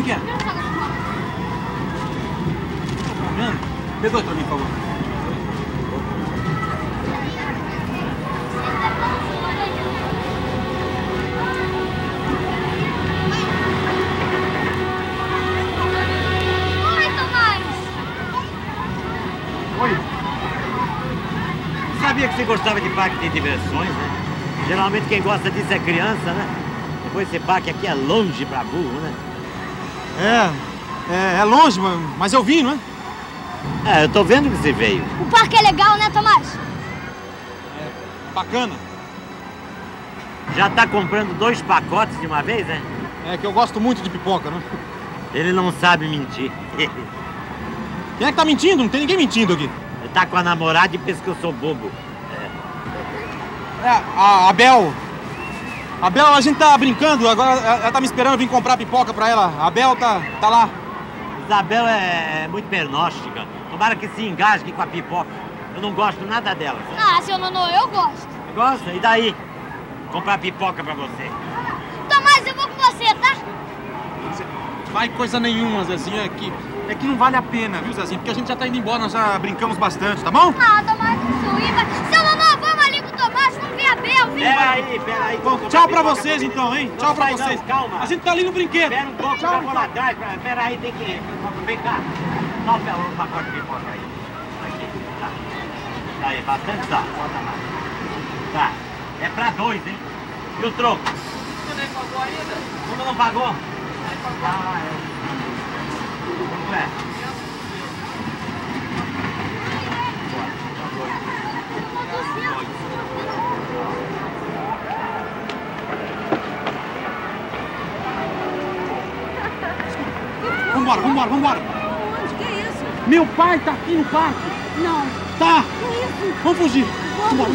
que é? Perdoe pra mim, por favor. Oi, Tomás! Oi. Eu sabia que você gostava de parque de diversões, né? Geralmente quem gosta disso é criança, né? Depois esse parque aqui é longe pra burro, né? É longe, mas eu vim, não é? É, eu tô vendo que você veio. O parque é legal, né, Tomás? Bacana. Já tá comprando 2 pacotes de uma vez, né? É que eu gosto muito de pipoca, né? Ele não sabe mentir. Quem é que tá mentindo? Não tem ninguém mentindo aqui. Ele tá com a namorada e pensa que eu sou bobo. A Bel. A Bel, a gente tá brincando, agora ela tá me esperando eu vim comprar pipoca pra ela. A Bel tá lá. Isabel é muito pernóstica. Tomara que se engasgue com a pipoca. Eu não gosto nada dela. Ah, seu Nonô, eu gosto. Gosta? E daí? Comprar pipoca pra você. Tomás, eu vou com você, tá? Vai coisa nenhuma, Zezinho, é que não vale a pena, viu, Zezinho? Porque a gente já tá indo embora, nós já brincamos bastante, tá bom? Ah, Tomás, não sou mas... Seu Nonô, vamos ali com o Tomás, vamos ver a Bel, vem. Peraí. Tchau pra vocês, então, hein? Tchau pra vocês. Não, calma. A gente tá ali no brinquedo. Espera um pouco, já vou lá atrás. Peraí, tem que... Vem cá. Dá o pacote de pipoca aí. Aqui, tá. Tá aí, bastante tá. Bota lá. Tá. É pra 2, hein? E o troco? Você nem pagou ainda? Como não pagou? Ah, é. Quanto é? Vambora. Onde? Que é isso? Meu pai tá aqui no parque. Não. Tá. Que isso? Vamos fugir. Vambora.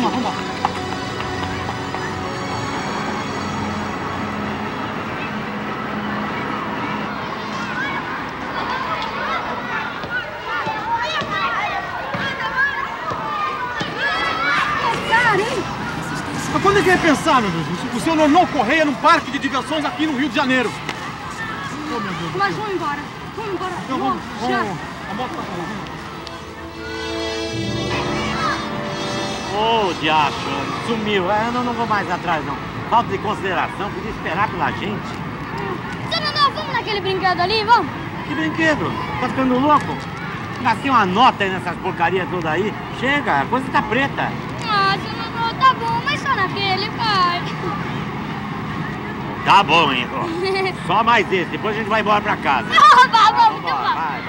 Mas quando é que vai pensar, meu Deus? O seu Nonô Correia num parque de diversões aqui no Rio de Janeiro. Oh, meu Deus. Mas vamos embora. Então Logo, já. A moto tá lá. Ô, diacho, sumiu. Eu não vou mais atrás, não. Falta de consideração, podia esperar pela gente. Seu Nonô, vamos naquele brinquedo ali, vamos? Que brinquedo? Tá ficando louco? Gastei uma nota aí nessas porcarias todas aí. Chega, a coisa tá preta. Ah, seu Nonô, tá bom, mas só naquele, vai. Tá bom, hein? Só mais esse, depois a gente vai embora pra casa. Vamos, então vamos. Vai.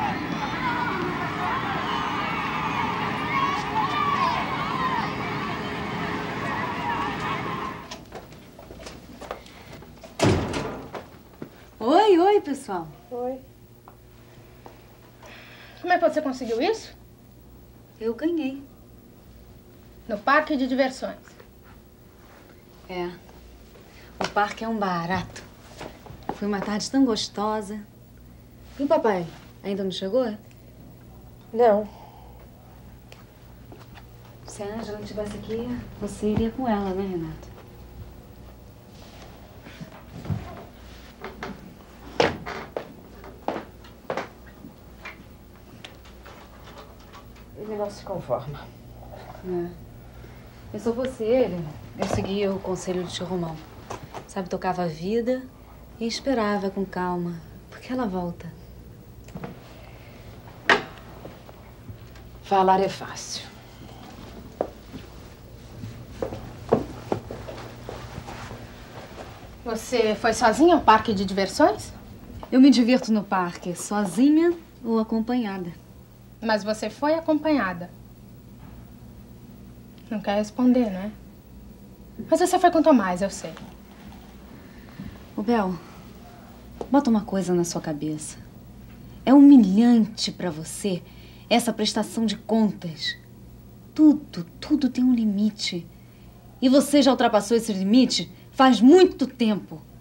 Oi, pessoal. Oi. Como é que você conseguiu isso? Eu ganhei. No parque de diversões. É. O parque é um barato. Foi uma tarde tão gostosa. E o papai? Ainda não chegou? Não. Se a Ângela não estivesse aqui, você iria com ela, né, Renato? Ele não se conforma. É. Eu sou você, ele. Eu seguia o conselho do tio Romão. Sabe, tocava a vida e esperava com calma, porque ela volta. Falar é fácil. Você foi sozinha ao parque de diversões? Eu me divirto no parque, sozinha ou acompanhada. Mas você foi acompanhada. Não quer responder, né? Mas você foi com Tomás, eu sei. Ô, Bel, bota uma coisa na sua cabeça. É humilhante pra você essa prestação de contas. Tudo tem um limite. E você já ultrapassou esse limite faz muito tempo.